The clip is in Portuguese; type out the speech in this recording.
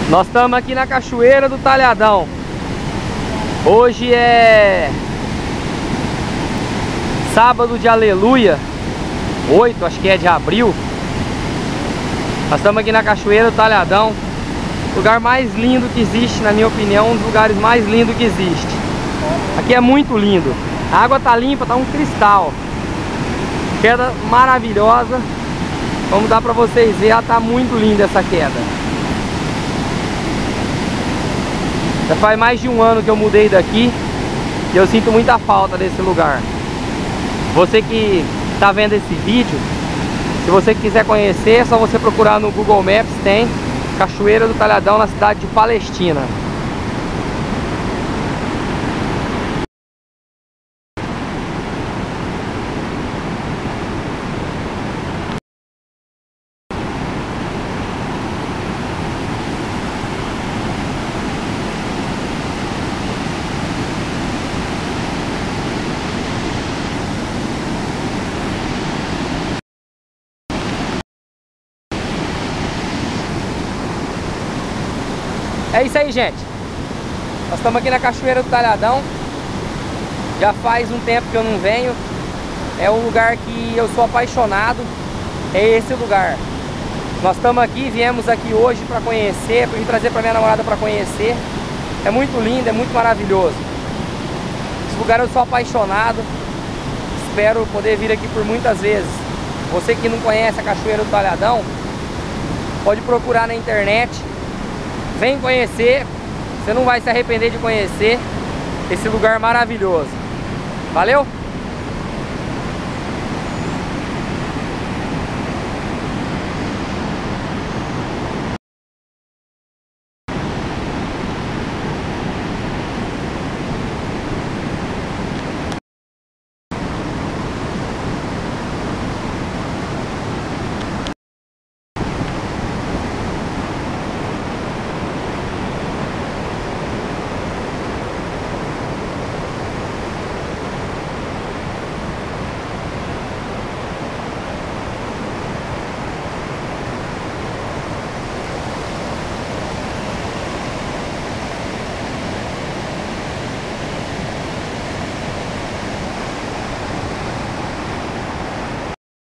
Nós estamos aqui na Cachoeira do Talhadão. Hoje é sábado de aleluia, 8, acho que é de abril. Nós estamos aqui na Cachoeira do Talhadão. Lugar mais lindo que existe, na minha opinião, um dos lugares mais lindos que existe. Aqui é muito lindo. A água tá limpa, tá um cristal. Queda maravilhosa. Vamos dar pra vocês verem, ela tá muito linda essa queda. Já faz mais de um ano que eu mudei daqui e eu sinto muita falta desse lugar. Você que está vendo esse vídeo, se você quiser conhecer, é só você procurar no Google Maps, tem Cachoeira do Talhadão, na cidade de Palestina. É isso aí, gente. Nós estamos aqui na Cachoeira do Talhadão. Já faz um tempo que eu não venho. É um lugar que eu sou apaixonado. É esse lugar. Nós estamos aqui, viemos aqui hoje para conhecer, para trazer para minha namorada para conhecer. É muito lindo, é muito maravilhoso. Esse lugar eu sou apaixonado. Espero poder vir aqui por muitas vezes. Você que não conhece a Cachoeira do Talhadão, pode procurar na internet. Vem conhecer, você não vai se arrepender de conhecer esse lugar maravilhoso. Valeu?